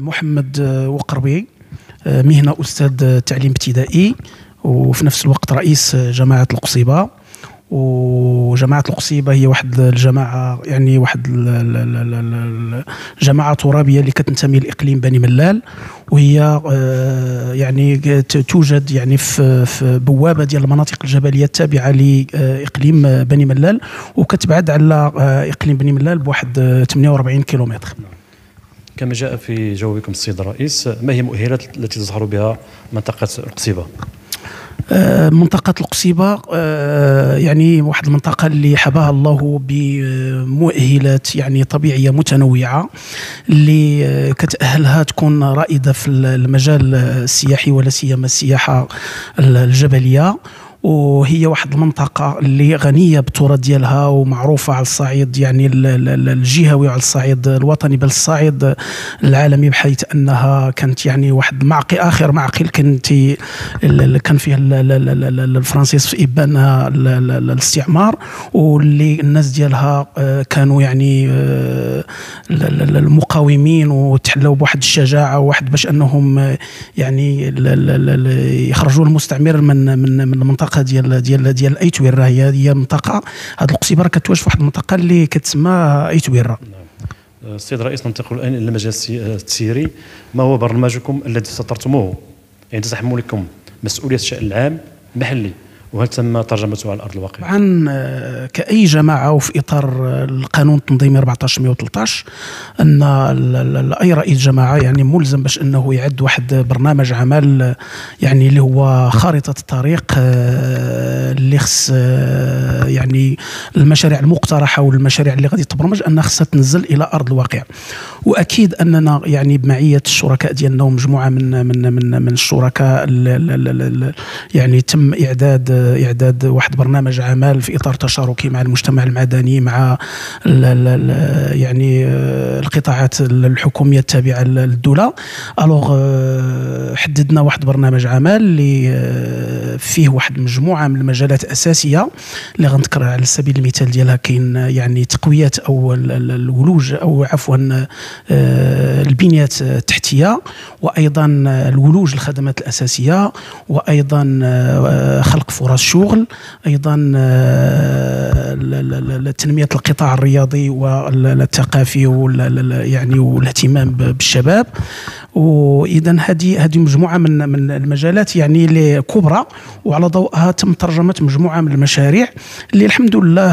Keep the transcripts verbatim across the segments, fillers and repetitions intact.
محمد وقربي، مهنة أستاذ تعليم ابتدائي وفي نفس الوقت رئيس جماعة القصيبة. وجماعة القصيبة هي واحد الجماعة يعني واحد الجماعة ترابية اللي كتنتمي لإقليم بني ملال، وهي يعني توجد يعني في في بوابة ديال المناطق الجبلية التابعة لإقليم بني ملال، وكتبعد على إقليم بني ملال بواحد ثمانية وأربعين كيلومتر. كما جاء في جوابكم السيد الرئيس، ما هي المؤهلات التي تظهر بها منطقة القصيبة؟ منطقة القصيبة يعني واحد المنطقة اللي حباها الله بمؤهلات يعني طبيعية متنوعة اللي كتأهلها تكون رائدة في المجال السياحي ولا سيما السياحة الجبلية. وهي واحد المنطقة اللي غنية بالتراث ديالها ومعروفة على الصعيد يعني الجهوي وعلى الصعيد الوطني بل الصعيد العالمي، بحيث أنها كانت يعني واحد المعقل آخر معقل كانت كان فيه الفرنسيس في إبانها الاستعمار، واللي الناس ديالها كانوا يعني المقاومين وتحلوا بواحد الشجاعة وواحد باش أنهم يعني يخرجوا المستعمر من من من المنطقة ديال ديال ديال ايتويرا. هي هي منطقه هذه القصيبه راه كتواجد في واحد المنطقه اللي كتسمى ايتويرا. السيد الرئيس، ننتقل الان الى المجال التسييري. ما هو برنامجكم الذي سطرتموه يعني تحملكم مسؤوليه الشان العام المحلي، وهل تم ترجمته على ارض الواقع؟ طبعا كاي جماعه وفي اطار القانون التنظيمي أربعطاش مئة وثلاثطاش ان اي رئيس جماعه يعني ملزم باش انه يعد واحد برنامج عمل يعني اللي هو خارطه الطريق اللي خص يعني المشاريع المقترحه والمشاريع اللي غادي تبرمج انها خصها تنزل الى ارض الواقع. واكيد اننا يعني بمعيه الشركاء ديالنا ومجموعه من من من من الشركاء يعني تم اعداد إعداد واحد برنامج عمل في إطار تشاركي مع المجتمع المدني مع ال ال يعني القطاعات الحكومية التابعة للدولة. ألوغ حددنا واحد برنامج عمل اللي فيه واحد مجموعة من المجالات الأساسية اللي غنذكر على سبيل المثال ديالها. كاين يعني تقوية أو الولوج أو عفوا البنيات التحتية، وأيضا الولوج الخدمات الأساسية، وأيضا خلق فرص شغل، ايضا تنميه القطاع الرياضي والثقافي يعني والاهتمام بالشباب. واذا هذه هذه مجموعه من من المجالات يعني اللي كبرى، وعلى ضوءها تم ترجمه مجموعه من المشاريع اللي الحمد لله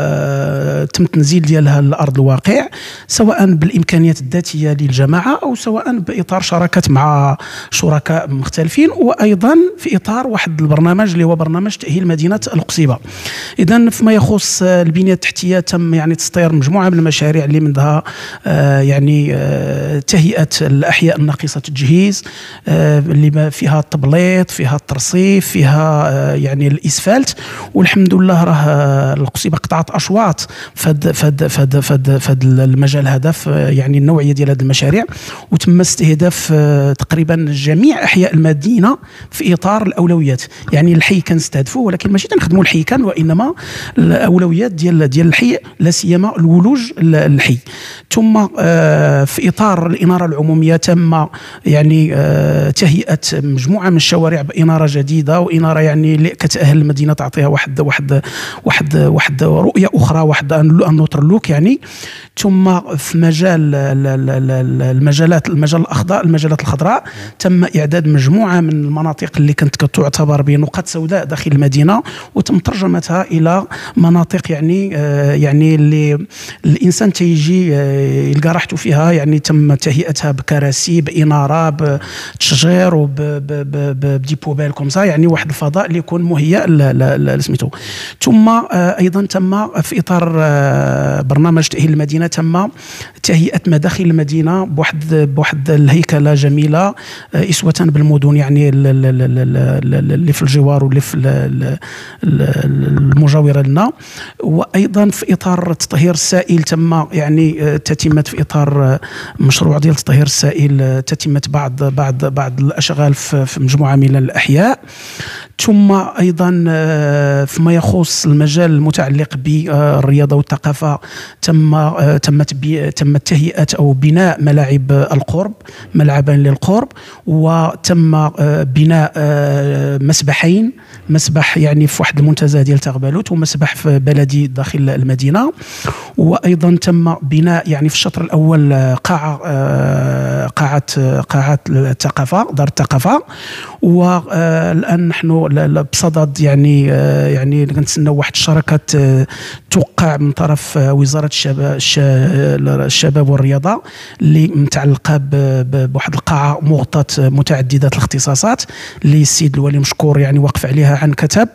تم التنزيل ديالها لارض الواقع، سواء بالامكانيات الذاتيه للجماعه او سواء باطار شراكات مع شركاء مختلفين، وايضا في اطار واحد البرنامج اللي هو برنامج تاهيل مدينه القصيبه. اذا فيما يخص البنيه التحتيه تم يعني تسطير مجموعه من المشاريع اللي منها يعني تهيئه الاحياء ناقصه التجهيز اللي فيها التبليط، فيها الترصيف، فيها يعني الاسفلت. والحمد لله راه القصيبه قطعت اشواط فد فد فد فد فد المجال هذا يعني النوعيه ديال هذه المشاريع، وتم استهداف تقريبا جميع احياء المدينه في اطار الاولويات. يعني الحي كنستهدفوه ولكن ماشي تنخدموا الحي كان، وانما الاولويات ديال ديال الحي لا سيما الولوج الحي. ثم في اطار الاناره العموميه تم يعني تهيئه مجموعه من الشوارع باناره جديده، واناره يعني اللي كتاهل المدينه تعطيها واحد واحد واحد واحد رؤيه اخرى، واحد النوتر لوك يعني. ثم في مجال المجالات المجال الاخضر المجالات الخضراء تم اعداد مجموعه من المناطق اللي كانت كتعتبر بنقاط سوداء داخل المدينه، وتم ترجمتها الى مناطق يعني يعني اللي الانسان تيجي يلقى راحته فيها. يعني تم تهيئتها بكراسي، باناره، بتشجير، وبدي بوبيل كومسا، يعني واحد الفضاء اللي يكون مهيأ سميتو. ثم ايضا تم في اطار برنامج تاهيل المدينه تم تهيئه مداخل المدينه بواحد بواحد الهيكله جميله اسوه بالمدن يعني اللي في الجوار واللي في المجاوره لنا. وايضا في اطار تطهير السائل تم يعني تتمه في اطار مشروع ديال تطهير السائل تتمه بعض بعض بعض الاشغال في مجموعه من الاحياء. ثم ايضا فيما يخص المجال المتعلق بالرياضه والثقافه تم تمت تم تهيئه او بناء ملاعب القرب، ملعبا للقرب، وتم بناء مسبحين، مسبح يعني في واحد المنتزه ديال تغبالوت ومسبح في بلدي داخل المدينه. وايضا تم بناء يعني في الشطر الاول قاعه قاعه قاعه الثقافه، دار الثقافه. والان نحن بصدد يعني يعني كنتسناو واحد الشراكات توقع من طرف وزاره الشباب الشباب والرياضه اللي متعلقه بواحد القاعه مغطاه متعدده الاختصاصات اللي السيد الولي مشكور يعني واقف عليها عن كتب.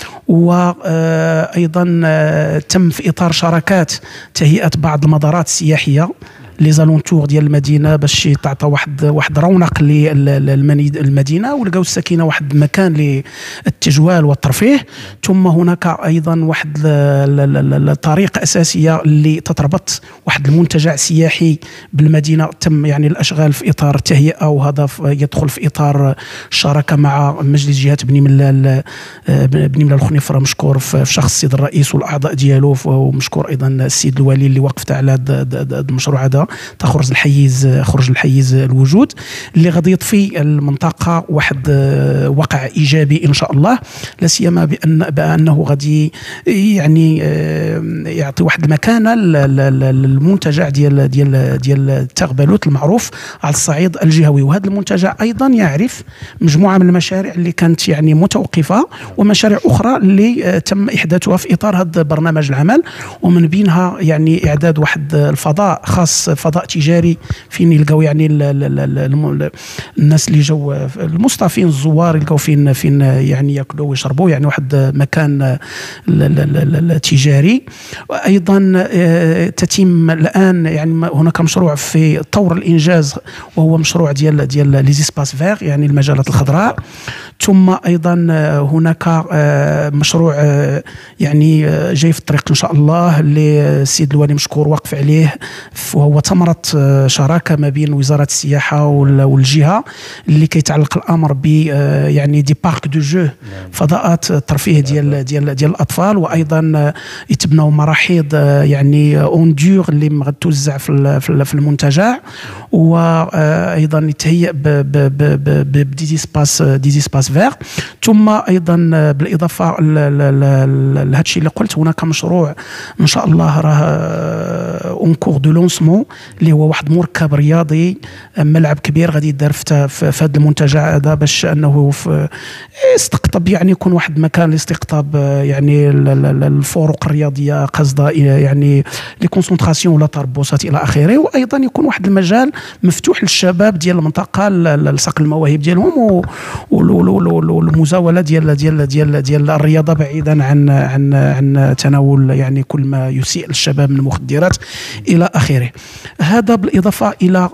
وايضا تم في اطار شراكات تهيئه بعض المزارات السياحيه لي زالونتور ديال المدينه باش تعطى واحد واحد رونق للمدينه، ولقاو الساكنه واحد المكان للتجوال والترفيه. ثم هناك ايضا واحد الطريقه اساسيه اللي تتربط واحد المنتجع سياحي بالمدينه، تم يعني الاشغال في اطار التهيئه، وهذا يدخل في اطار الشراكه مع مجلس جهه بني ملال بني ملال الخنيفره مشكور في شخص السيد الرئيس والاعضاء ديالو، ومشكور ايضا السيد الولي اللي وقفت على هذا المشروع هذا تخرج الحيز خرج الحيز الوجود اللي غادي يضفي المنطقه واحد وقع ايجابي ان شاء الله، لا سيما بان بانه غادي يعني يعطي واحد المكانه للمنتجع ديال ديال ديال تغبالوت المعروف على الصعيد الجهوي. وهذا المنتجع ايضا يعرف مجموعه من المشاريع اللي كانت يعني متوقفه ومشاريع اخرى اللي تم احداثها في اطار هذا برنامج العمل، ومن بينها يعني اعداد واحد الفضاء خاص، فضاء تجاري فين يلقاو يعني ال ال ال الناس اللي جاو المصطفين الزوار يلقاو فين فين يعني ياكلوا ويشربوا، يعني واحد مكان تجاري. وايضا تتم الان يعني هناك مشروع في طور الانجاز وهو مشروع ديال ديال لي زيسباس فيغ يعني المجالات الخضراء. ثم ايضا هناك مشروع يعني جاي في الطريق ان شاء الله اللي السيد الوالي مشكور واقف عليه، وهو ثمره شراكه ما بين وزاره السياحه والجهه اللي كيتعلق الامر ب يعني دي بارك دو جو، فضاءات الترفيه ديال ديال ديال الاطفال. وايضا يتبناو مراحيض يعني اوندور اللي غتوزع في في المنتجع، وايضا يتهيأ بدي زيسباس دي زيسباس فيغ. ثم ايضا بالاضافه لهذا الشيء اللي قلت هناك مشروع ان شاء الله راه اون كور دو لونسمون اللي هو واحد مركب رياضي، ملعب كبير غادي يدار في هذا المنتجع هذا باش انه يستقطب يعني يكون واحد مكان لاستقطاب يعني الفروق الرياضيه قصده يعني لي كونسونطراسيون ولا تربصات الى اخره. وايضا يكون واحد المجال مفتوح للشباب ديال المنطقه لصقل المواهب ديالهم والمزاوله ديال ديال ديال ديال الرياضه بعيدا عن عن عن تناول يعني كل ما يسيء للشباب من المخدرات الى اخره. هذا بالاضافه الى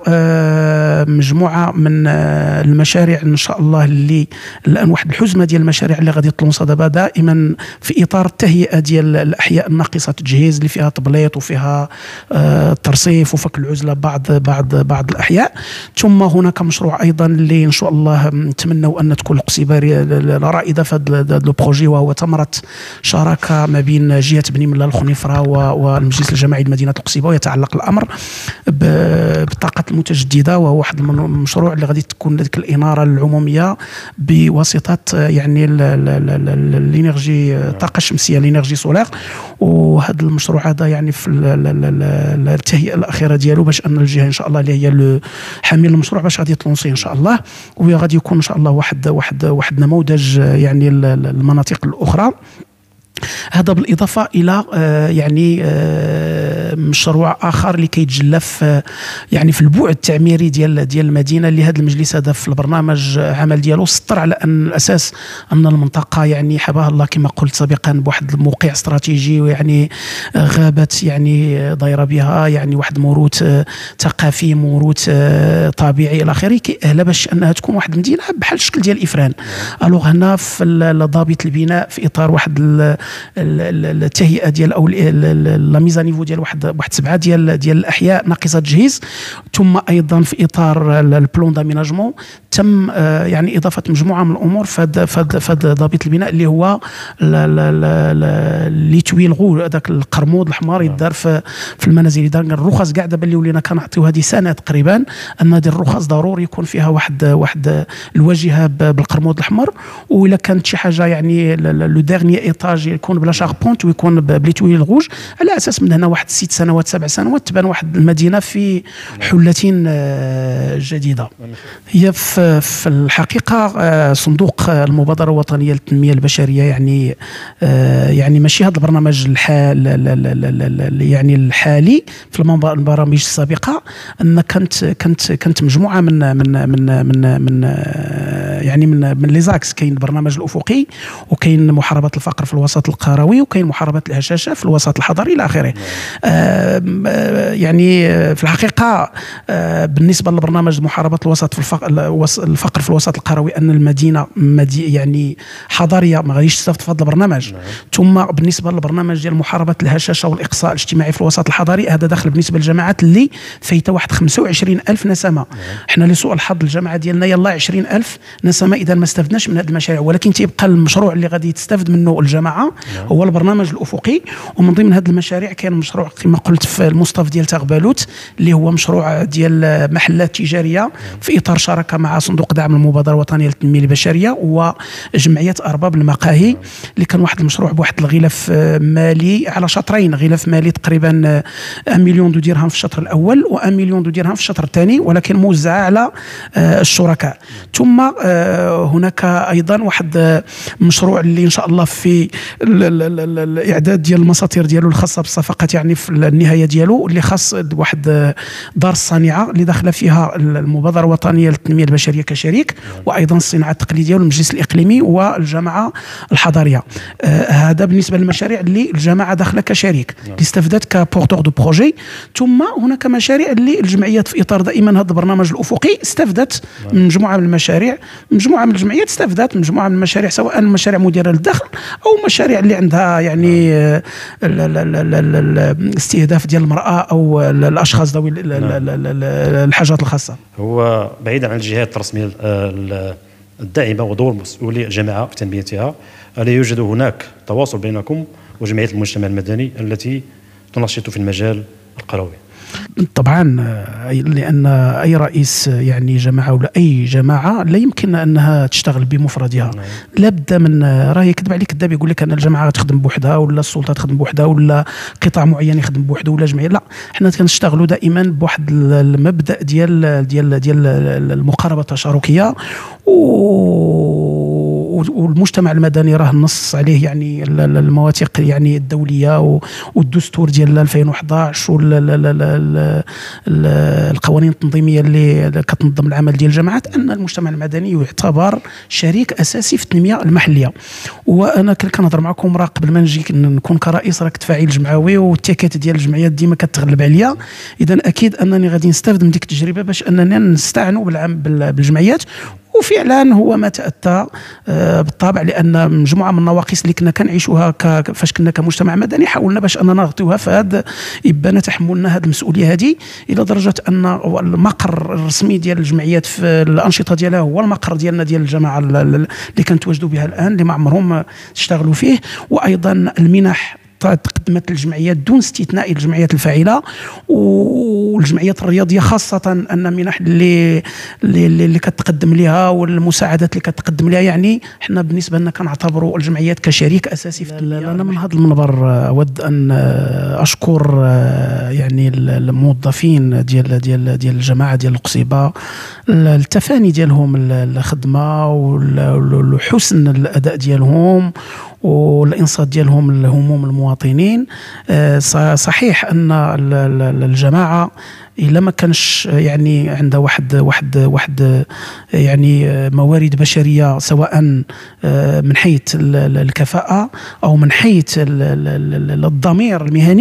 مجموعه من المشاريع ان شاء الله اللي الان واحد الحزمه ديال المشاريع اللي غادي تلونصا دابا دائما في اطار التهيئه ديال الاحياء الناقصه التجهيز اللي فيها تبليط وفيها ترصيف وفك العزله بعض بعض بعض الاحياء. ثم هناك مشروع ايضا اللي ان شاء الله نتمنوا ان تكون القصيبه رائده في هذا لو بروجي، وهو ثمره شراكه ما بين جهه بني ملال الخنيفره والمجلس الجماعي لمدينه القصيبه، ويتعلق الامر بالطاقه المتجدده، وهو واحد المشروع اللي غادي تكون ديك الاناره العموميه بواسطه يعني الانرجي الطاقه الشمسيه الانرجي سولير. وهذا المشروع هذا يعني في التهيئه الاخيره ديالو باش ان الجهه ان شاء الله اللي هي حامل المشروع باش غادي تلونسي ان شاء الله، وغادي يكون ان شاء الله واحد واحد واحد نموذج يعني المناطق الاخرى. هذا بالاضافه الى يعني مشروع اخر اللي كيتجلى في يعني في البعد التعميري ديال ديال المدينه اللي هذا المجلس هذا في البرنامج عمل ديالو سطر على ان الاساس ان المنطقه يعني حباها الله كما قلت سابقا بواحد الموقع استراتيجي، ويعني غابات يعني دايره بها يعني واحد موروث ثقافي موروث طبيعي الى اخره كيأهل باش انها تكون واحد المدينه بحال الشكل ديال افران. الوغ هنا في ضابط البناء في اطار واحد التهيئه ديال او لا ميزا نيفو ديال واحد بواحد سبعه ديال ديال الاحياء ناقصه تجهيز. ثم ايضا في اطار البلون داميناجمون تم يعني اضافه مجموعه من الامور فهاد فهاد فهاد ضابط البناء اللي هو اللي توي الغو هذاك القرموض الحمار يدار في في المنازل. يدار الرخص كاع دابا اللي ولينا كنعطيو هذه سنه تقريبا ان هذه الرخص ضروري يكون فيها واحد واحد الواجهه بالقرموض الاحمر، والا كانت شي حاجه يعني لو ديرني ايطاج يكون بلا شاربونت ويكون بليتوي الغوج، على اساس من هنا واحد ست سنوات سبع سنوات تبان واحد المدينه في حله جديده. هي في, في الحقيقه صندوق المبادره الوطنيه للتنميه البشريه يعني يعني ماشي هذا البرنامج الحال يعني الحالي في البرامج السابقه، ان كانت كانت كانت مجموعه من من من من, من يعني من من لي زاكس. كاين البرنامج الافقي، وكاين محاربه الفقر في الوسط القروي، وكاين محاربه الهشاشه في الوسط الحضري الى اخره. يعني في الحقيقه بالنسبه للبرنامج محاربه الوسط في الفقر, الفقر في الوسط القروي، ان المدينه يعني حضريه ما غاديش تستافد في هذا البرنامج. ثم بالنسبه للبرنامج ديال محاربه الهشاشه والاقصاء الاجتماعي في الوسط الحضري، هذا داخل بالنسبه للجامعات اللي فايته واحد خمسة وعشرين ألف نسمه. حنا لسوء الحظ الجامعه ديالنا يلاه عشرين ألف نسمه اذا ما استفدناش من هذه المشاريع، ولكن تيبقى المشروع اللي غادي تستافد منه الجامعه هو البرنامج الافقي. ومن ضمن هذه المشاريع كاين مشروع كما قلت في المصطف ديال تاغبالوت اللي هو مشروع ديال محلات تجاريه في اطار شراكه مع صندوق دعم المبادره الوطنيه للتنميه البشريه وجمعيه ارباب المقاهي، اللي كان واحد المشروع بواحد الغلاف مالي على شطرين، غلاف مالي تقريبا واحد مليون دو درهم في الشطر الاول و1 مليون دو درهم في الشطر الثاني، ولكن موزعه على الشركاء. ثم هناك ايضا واحد مشروع اللي ان شاء الله في الاعداد ديال المساطير ديالو الخاصه بالصفقات يعني في النهايه ديالو، اللي خاص واحد دار الصانعه اللي داخله فيها المبادره الوطنيه للتنميه البشريه كشريك، وايضا الصناعه التقليديه والمجلس الاقليمي والجامعه الحضريه. آه هذا بالنسبه للمشاريع اللي الجامعه داخله كشريك اللي استفدت كبورتور دو بروجي. ثم هناك مشاريع اللي الجمعيات في اطار دائما هذا البرنامج الافقي استفدت من مجموعه من المشاريع، مجموعه من الجمعيات استفدت من مجموعه من المشاريع، سواء مشاريع مديره للدخل او مشاريع اللي عندها يعني الاستهداف ديال المراه او الاشخاص ذوي الحاجات الخاصه. هو بعيدا عن الجهات الرسميه الداعمه ودور مسؤولي الجامعه في تنميتها، الا يوجد هناك تواصل بينكم وجمعيات المجتمع المدني التي تنشط في المجال القروي؟ طبعا، لان اي رئيس يعني جماعه ولا اي جماعه لا يمكن انها تشتغل بمفردها. لابد من راه يكذب عليك كذاب يقول لك ان الجماعه تخدم بوحدها ولا السلطه تخدم بوحدها ولا قطاع معين يخدم بوحده ولا جمعيه. لا، حنا كنشتغلوا دائما بواحد المبدا ديال ديال ديال المقاربه التشاركيه، والمجتمع المدني راه نص عليه يعني المواثيق يعني الدوليه والدستور ديال ألفين وأحد عشر والقوانين التنظيميه اللي كتنظم العمل ديال الجامعات، ان المجتمع المدني يعتبر شريك اساسي في التنميه المحليه. وانا كنهضر معكم راه قبل ما نجي نكون كرئيس راه كنت فاعل جمعوي، والتيكات ديال الجمعيات ديما كتغلب عليا. اذا اكيد انني غادي نستافد من ديك التجربه باش اننا نستعنوا بالجمعيات. وفعلا هو ما تأتى بالطبع، لان مجموعه من النواقص اللي كنا كنعيشوها فاش كنا كمجتمع مدني حاولنا باش اننا نغطيوها، فهاد يبان تحملنا هذه المسؤوليه هذه الى درجه ان المقر الرسمي ديال الجمعيات في الانشطه ديالها هو المقر ديالنا ديال الجماعه اللي كنتواجدوا بها الان، اللي ما عمرهم اشتغلوا فيه. وايضا المنح تقدمت للجمعيات دون استثناء الجمعيات الفاعله والجمعيات الرياضيه خاصه، ان منح اللي اللي, اللي كتقدم لها والمساعدات اللي كتقدم لها، يعني حنا بالنسبه لنا كنعتبروا الجمعيات كشريك اساسي في التنميه. انا من هذا المنبر اود ان اشكر يعني الموظفين ديال ديال ديال الجماعه ديال القصيبه، التفاني ديالهم الخدمه وحسن الاداء ديالهم والانصات ديالهم لهموم المواطنين. صحيح ان الجماعه الا ما كانش يعني عندها واحد واحد واحد يعني موارد بشريه، سواء من حيث الكفاءه او من حيث الضمير المهني،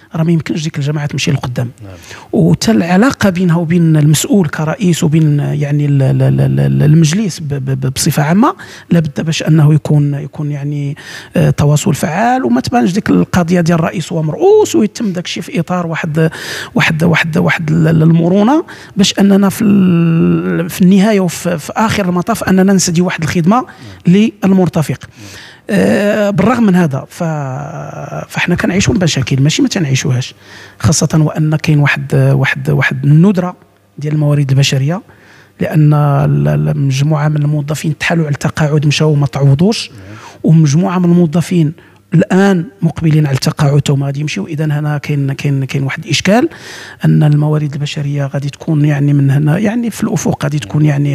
راه ما يمكنش ديك الجماعه تمشي لقدام. وتا العلاقه بينها وبين المسؤول كرئيس وبين يعني المجلس بصفه عامه لابد باش انه يكون يكون يعني تواصل فعال، وما تبانش ديك القضيه ديال الرئيس هو مرؤوس ويتم داك الشيء في اطار واحد واحد واحد واحد المرونه، باش اننا في في النهايه وفي في اخر المطاف اننا نسدي واحد الخدمه للمرتفق. أه بالرغم من هذا فاحنا كنعيشوا مشاكل ماشي ما تنعيشوهاش، خاصه وان كاين واحد واحد واحد الندره ديال الموارد البشريه، لان مجموعه من الموظفين تحالوا على التقاعد مشاو ما تعوضوش، ومجموعه من الموظفين الان مقبلين على التقاعد وما غادي يمشيو. اذا هنا كاين كاين كاين واحد الاشكال ان الموارد البشريه غادي تكون يعني من هنا يعني في الافق غادي تكون يعني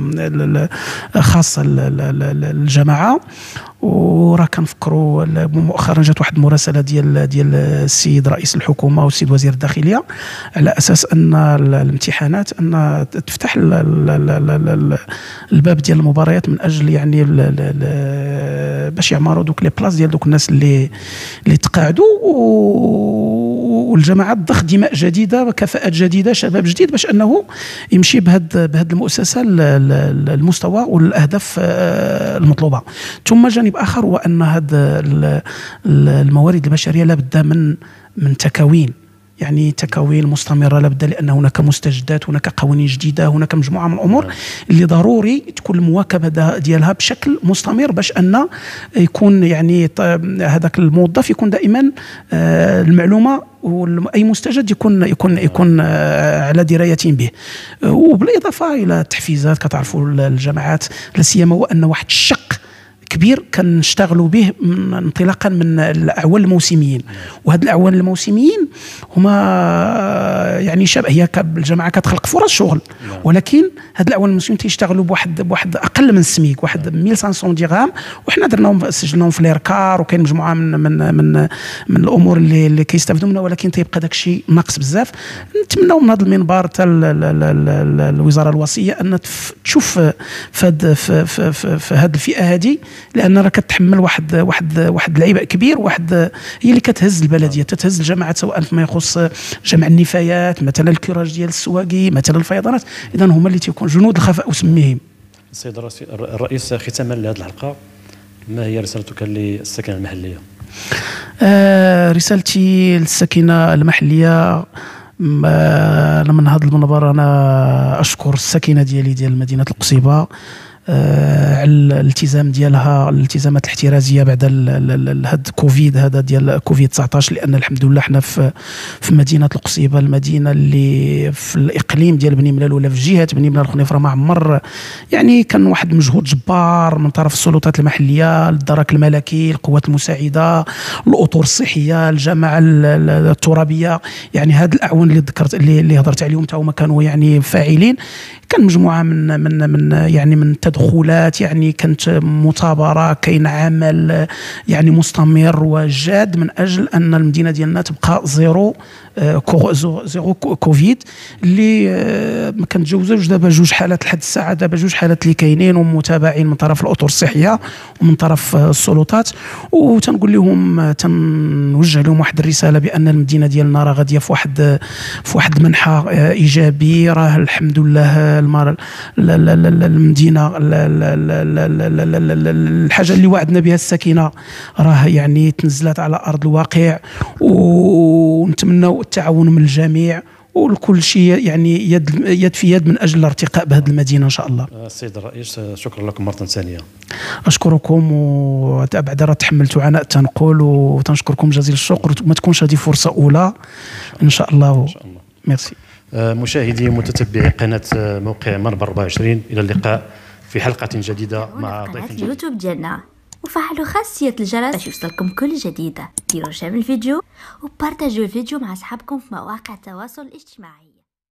خاصه الجماعه. وراه كنفكروا مؤخرا جات واحد المراسله ديال ديال السيد رئيس الحكومه والسيد وزير الداخليه على اساس ان الامتحانات ان تفتح الباب ديال المباريات من اجل يعني باش يعمروا دوك لي بلاص ديال دوك الناس اللي اللي تقاعدوا، والجماعه تضخ دماء جديده كفاءات جديده شباب جديد باش انه يمشي بهذا بهذه المؤسسه المستوى والاهداف المطلوبه. ثم جانب اخر هو ان هذا الموارد البشريه لابد من من تكوين، يعني تكوين مستمره لابد، لان هناك مستجدات، هناك قوانين جديده، هناك مجموعه من الامور اللي ضروري تكون المواكبه ديالها بشكل مستمر باش ان يكون يعني هذاك الموظف يكون دائما المعلومه واي مستجد يكون يكون يكون على درايه به. وبالاضافه الى التحفيزات كتعرفوا الجماعات لا سيما وان واحد الشق كبير كنشتغلوا به انطلاقا من الاعوان الموسميين، وهاد الاعوان الموسميين هما يعني شبه هي الجماعه كتخلق فرص شغل، ولكن هاد الاعوان الموسميين تيشتغلوا بواحد بواحد اقل من السميك، واحد ألف وخمسمائة درهم، وحنا درناهم سجلناهم في ليركار، وكاين مجموعه من من من من الامور اللي اللي كيستافدوا منها، ولكن تيبقى داك الشيء ناقص بزاف. نتمناو من هذا المنبر حتى الوزاره الوصيه ان تشوف في هاد في هاد الفئه هذه، لان راه كتحمل واحد واحد واحد العبء كبير، واحد هي اللي كتهز البلديه، تتهز الجماعات سواء فيما يخص جمع النفايات، مثلا الكراج ديال السواقي، مثلا الفيضانات. اذا هما اللي تيكون جنود الخفاء اسميهم. السيد الرئيس، ختاما لهذه الحلقه، ما هي رسالتك للسكنه المحليه؟ آه رسالتي للسكنه المحليه، انا من هذا المنبر انا اشكر السكنه ديالي ديال مدينه القصيبه على الالتزام ديالها، الالتزامات الاحترازيه بعد هاد كوفيد هذا ديال كوفيد تسعطاش، لان الحمد لله حنا في في مدينه القصيبه، المدينه اللي في الاقليم ديال بني ملال ولا في جهه بني ملال الخنيفره، ما عمر يعني كان واحد مجهود جبار من طرف السلطات المحليه، الدرك الملكي، القوات المساعده، الاطر الصحيه، الجماعه الترابيه، يعني هاد الاعوان اللي ذكرت اللي, اللي هضرت عليهم تا هما كانوا يعني فاعلين. كان مجموعه من من من يعني من التدخلات، يعني كانت مثابره، كاين عمل يعني مستمر وجاد من اجل ان المدينه ديالنا تبقى زيرو زيرو كوفيد، اللي ما كنتجاوزوش دابا جوج حالات لحد الساعه، دابا جوج حالات اللي كاينين ومتابعين من طرف الاطر الصحيه ومن طرف السلطات. وتنقول لهم تنوجه لهم واحد الرساله بان المدينه ديالنا راه غاديه في واحد في واحد المنحى ايجابي، راه الحمد لله المدينه الحاجه اللي وعدنا بها السكينه راه يعني تنزلت على ارض الواقع، ونتمنوا التعاون من الجميع وكل شيء يعني يد يد في يد من اجل الارتقاء بهذه المدينه ان شاء الله. السيد الرئيس، شكرا لكم مره ثانيه. اشكركم، وبعد راه تحملتوا عناء تنقول، وتنشكركم جزيل الشكر، وما تكونش هذه فرصه اولى ان شاء الله. ميرسي. مشاهدي متتبعي قناه موقع منبر أربعة وعشرين، الى اللقاء في حلقه جديده مع ضيف جديد. اليوتيوب ديالنا، وفعلوا خاصيه الجرس باش يوصلكم كل جديده. ديروا شير الفيديو وبارطاجيو الفيديو مع اصحابكم في مواقع التواصل الاجتماعي.